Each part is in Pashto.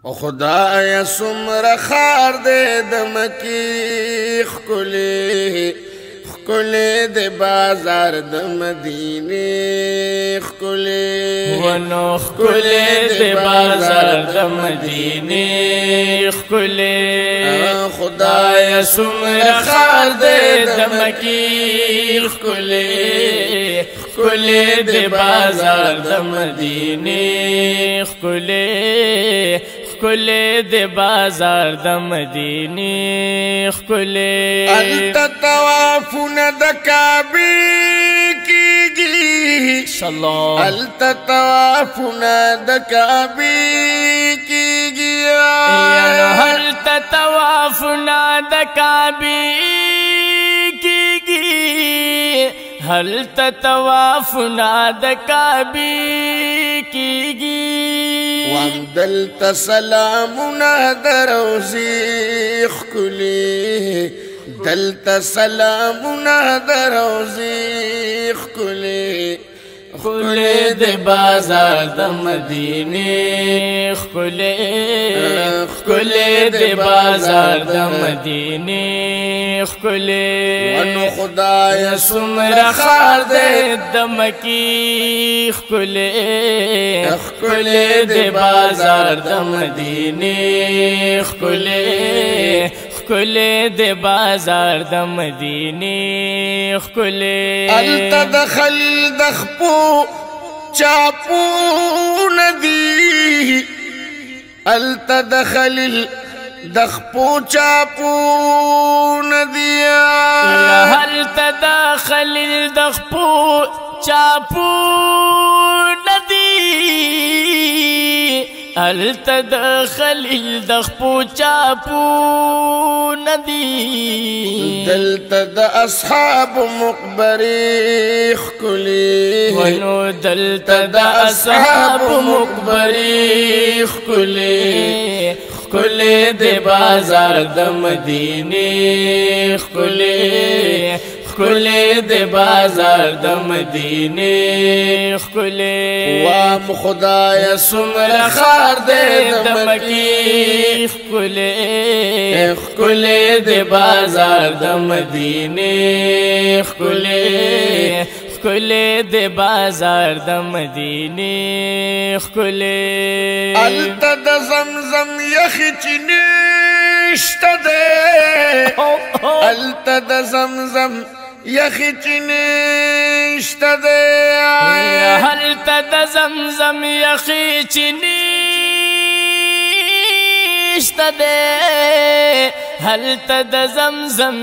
خدایا سمرا خار دے دمکی خkulay خkulay دے بازار دمدینے خkulay ونو خkulay دے بازار دمدینے خkulay خدایا سمرا خار دے دمکی خkulay خkulay دے بازار دمدینے خkulay خkulay دے بازار دمدینے خkulay التطوافنا دکابی کیگی التطوافنا دکابی کیگی هل تطوافنا دکابی کیگی هل تطوافنا دکابی کیگی وامدلت سلامنا دروزی خkulay دلت سلامنا دروزی خkulay خkulay دے بازار دمدینے خkulay خkulay دے بازار دمدینے خkulay ونو خدایا سمرا خار دے دمکی خkulay خkulay دے بازار دمدینے خkulay خkulay دے بازار دمدینے خkulay التدخل دخپو چاپو ندی التدخل دخپو چاپو ندی هل تدخل دخپو چاپو ندی هل تدخل دخپو چاپو ندی دلت دا اصحاب مقبری خkulay ونو دلت دا اصحاب مقبری خkulay خkulay دے بازار دمدینے خkulay خkulay دے بازار دمدینے خkulay وام خدایا سمرا خار دے دمکی خkulay خkulay دے بازار دمدینے خkulay خkulay دے بازار دمدینے خkulay التد زمزم یخچنشت دے التد زمزم یخچنشت دے هل تد زمزم یخچنشت دے هل تد زمزم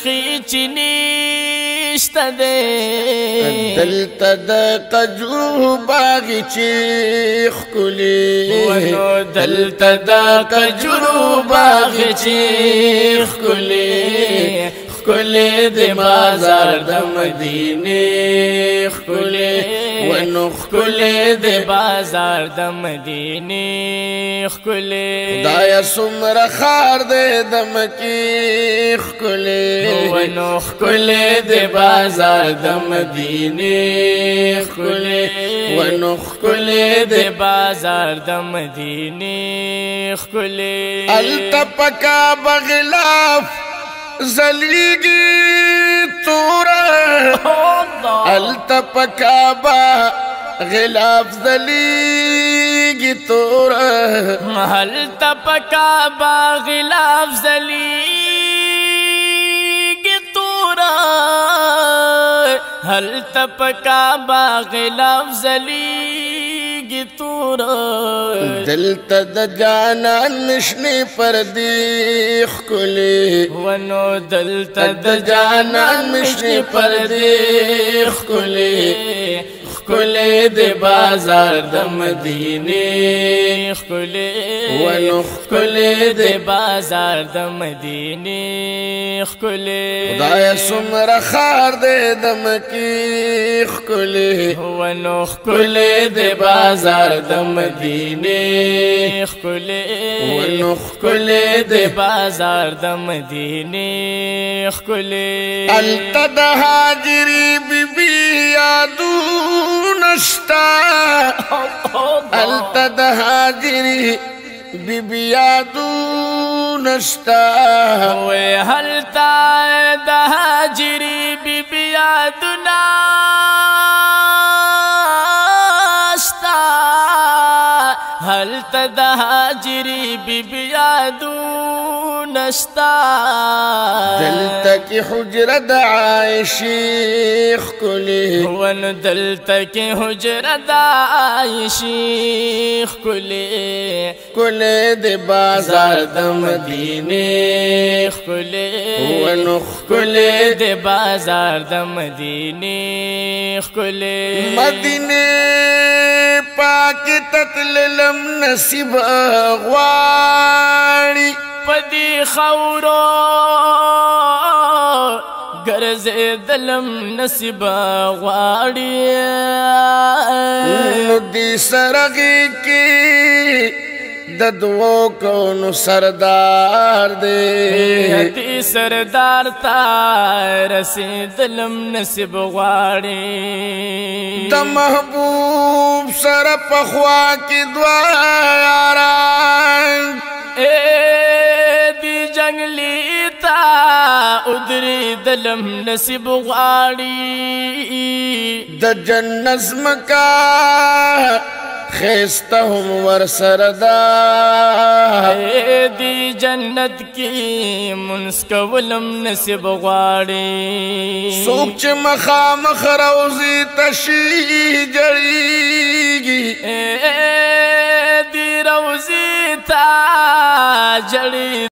یخچنشت دے دلت دا قجو باغی چی خkulay ونو دلت دا قجرو باغ چی خkulay خkulay دے بازار دمدینے خkulay ونو خkulay دے بازار دمدینے خkulay خدایا سمرا خار دے دمکی خkulay ونو خkulay دے بازار دمدینے خkulay ونو خkulay دے بازار دمدینے خkulay التپکا بغلاف زلیگی تورا التپکا بغلاف زلیگی تورا هل تپکا بغلاف زلیگ تورا هل تپکا بغلاف زلیگ تورا دلت دا جانان مشنی پردی خkulay ونو دلت دا جانان مشنی پردی خkulay خkulay دے بازار دمدینے خkulay ونو خkulay دے بازار دمدینے خkulay خدایا سمرا خار دے دمکی خkulay ونو خkulay دے بازار دمدینے خkulay ونو خkulay دے بازار دمدینے خkulay التد هاجری بی بی یادو نشتا التد هاجری بی بی یادو نشتا وی حلتا دا حاجری بی بی یادو نشتا حلتا دا حاجری بی بی یادو نشتا دلتا کی حجر دا عائشی خکلی ون دلتا کی حجر دا عائشی خکلی کلی دی بازار دا مدینے خکلی ون خکلی خکلی دی بازار دا مدینے خکلی مدینے پاکی تتللم نصیب غواری پدی خورو گرز دلم نصیب غواړي نو دی سرغی کی ددو کونو سردار دے دی سردار تا رسیدلم نصیب غواړي د محبوب سر پخوا کی دعا یاران دی جنگلی تا ادری دلم نصیب غواړي د جنت مکا خیستا هم ور سردا دی جنت کی منس کولم نصیب غواړي سوک چه مخامخ روزی تشی جڑیگی دی روزی تا جڑی